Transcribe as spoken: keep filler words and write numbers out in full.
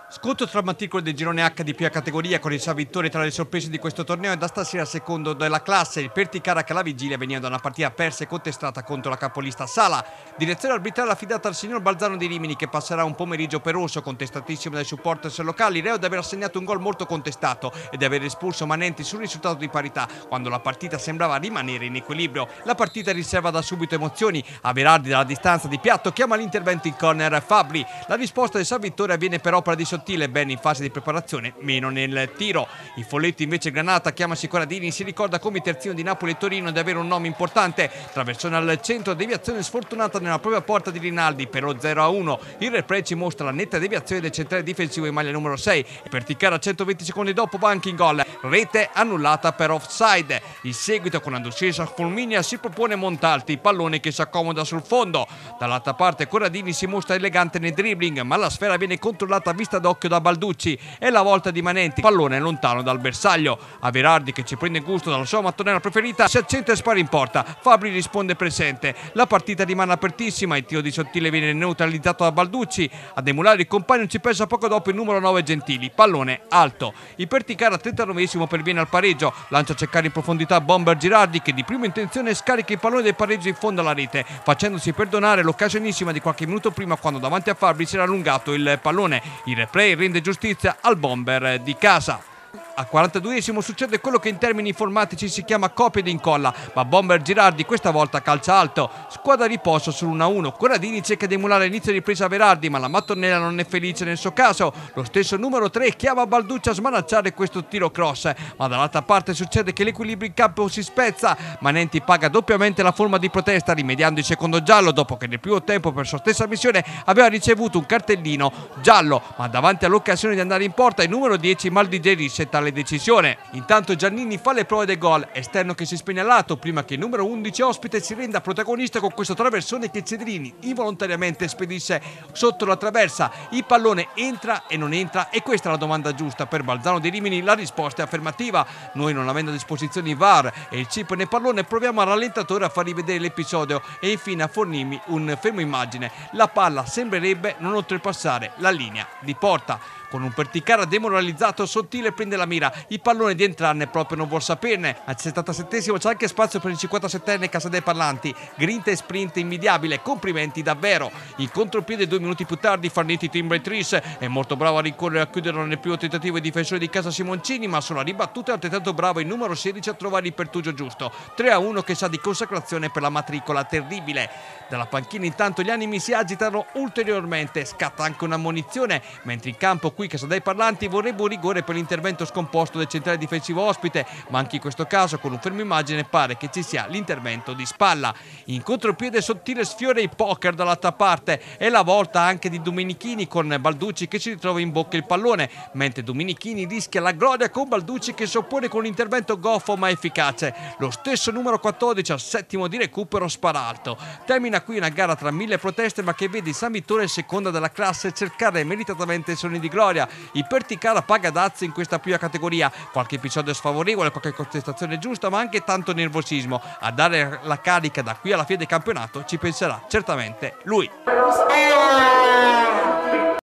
Scontro tra matricole del girone H di prima categoria con il Sa vittorie tra le sorprese di questo torneo e da stasera secondo della classe. Il Perticara che alla vigilia veniva da una partita persa e contestata contro la capolista Sala. Direzione arbitrale affidata al signor Balzano di Rimini che passerà un pomeriggio peroso, contestatissimo dai supporters locali, reo di aver assegnato un gol molto contestato e di aver espulso Manenti sul risultato di parità quando la partita sembrava rimanere in equilibrio. La partita riserva da subito emozioni. Averardi dalla distanza di piatto chiama l'intervento in corner Fabri. La risposta del Sa vittorie avviene per opera di Sottile, bene in fase di preparazione, meno nel tiro. Il Folletti invece Granata chiama Sicoradini, si ricorda come il terzino di Napoli e Torino di avere un nome importante. Traversone al centro, deviazione sfortunata nella propria porta di Rinaldi per lo zero a uno. Il replay ci mostra la netta deviazione del centrale difensivo in maglia numero sei. E per Perticara centoventi secondi dopo va anche in gol. Rete annullata per offside. Il seguito con Anduscesa Fulminia si propone Montalti, pallone che si accomoda sul fondo. Dall'altra parte Corradini si mostra elegante nel dribbling, ma la sfera viene controllata a vista d'occhio da Balducci. È la volta di Manenti, pallone lontano dal bersaglio. Averardi che ci prende gusto dalla sua mattonella preferita si accenta e spara in porta. Fabri risponde presente. La partita rimane apertissima, il tiro di Sottile viene neutralizzato da Balducci. Ad emulare il compagno ci pensa poco dopo il numero nove Gentili, pallone alto. Il Perticara trentanovesimo perviene al pareggio, lancia a cercare in profondità Bomber Girardi che di prima intenzione scarica il pallone del pareggio in fondo alla rete, facendosi perdonare l'occasionissima di qualche minuto prima quando davanti a Fabri si era allungato il pallone. Il replay rende giustizia al bomber di casa. Al quarantaduesimo succede quello che in termini informatici si chiama copia ed incolla, ma Bomber Girardi questa volta calcia alto. Squadra riposo sull'uno a uno. Corradini cerca di emulare l'inizio di ripresa a Verardi, ma la mattonella non è felice nel suo caso. Lo stesso numero tre chiama Balducci a smanacciare questo tiro cross, ma dall'altra parte succede che l'equilibrio in campo si spezza. Manenti paga doppiamente la forma di protesta, rimediando il secondo giallo dopo che nel primo tempo per sua stessa missione aveva ricevuto un cartellino giallo, ma davanti all'occasione di andare in porta il numero dieci Maldigerisce tale decisione. Intanto Giannini fa le prove del gol, esterno che si spegne a lato prima che il numero undici ospite si renda protagonista con questo traversone che Cedrini involontariamente spedisce sotto la traversa. Il pallone entra e non entra e questa è la domanda giusta. Per Balzano di Rimini la risposta è affermativa. Noi, non avendo a disposizione il V A R e il chip nel pallone, proviamo al rallentatore a far rivedere l'episodio e infine a fornirmi un fermo immagine. La palla sembrerebbe non oltrepassare la linea di porta. Con un Perticara demoralizzato, Sottile prende la mira, il pallone di entrarne proprio non vuol saperne. Al settantasettesimo c'è anche spazio per il cinquantasettenne Casadei Parlanti, grinta e sprint invidiabile, complimenti davvero. In contropiede due minuti più tardi Farnetti timbra e tris, è molto bravo a rincorrere e a chiuderlo nel primo tentativo il difensore di casa Simoncini, ma sulla ribattuta è altrettanto bravo il numero sedici a trovare il pertugio giusto. tre a uno che sa di consacrazione per la matricola terribile. Dalla panchina intanto gli animi si agitano ulteriormente, scatta anche un'ammonizione, mentre in campo qui Casadei Parlanti vorrebbe un rigore per l'intervento scomposto del centrale difensivo ospite, ma anche in questo caso con un fermo immagine pare che ci sia l'intervento di spalla. In contropiede Sottile sfiora il poker dall'altra parte, è la volta anche di Domenichini con Balducci che si ritrova in bocca il pallone, mentre Domenichini rischia la gloria con Balducci che si oppone con un intervento goffo ma efficace. Lo stesso numero quattordici al settimo di recupero spara alto. Termina qui una gara tra mille proteste ma che vede il Sa vittorie seconda della classe cercare meritatamente il sogno di gloria. Il Perticara paga dazio in questa prima categoria, qualche episodio sfavorevole, qualche contestazione giusta ma anche tanto nervosismo. A dare la carica da qui alla fine del campionato ci penserà certamente lui.